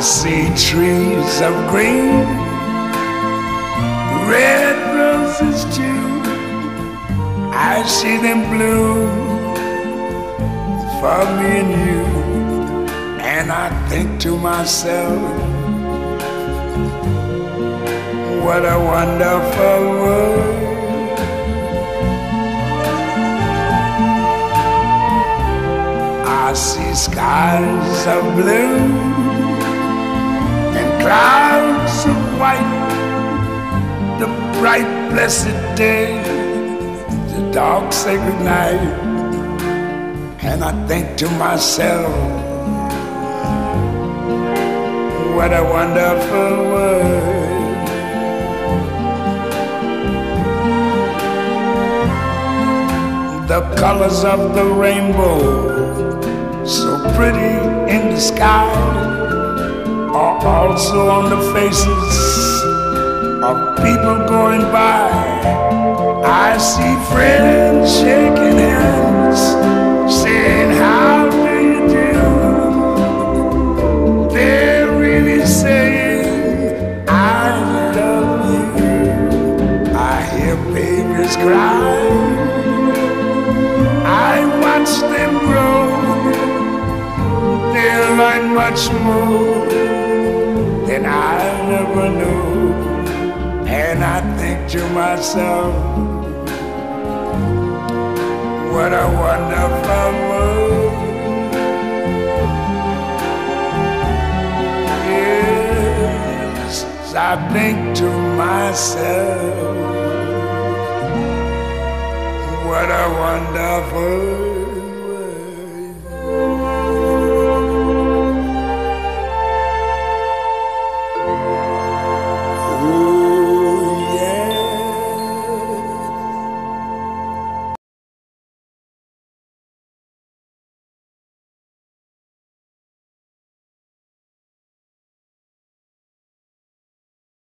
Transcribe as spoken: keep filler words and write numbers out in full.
see trees of green, red roses too. I see them bloom for me and you. And I think to myself, what a wonderful world. I see skies of blue and clouds of white, the bright blessed day, the dark sacred night. And I think to myself, what a wonderful world. The colors of the rainbow, so pretty in the sky, are also on the faces of people going by. I see friends shaking hands, saying, how do you do? They're really saying, I love you. I hear babies cry, I watch them grow. They'll learn much more than I never knew. And I think to myself, what a wonderful world. Yes, I think to myself, what a wonderful world.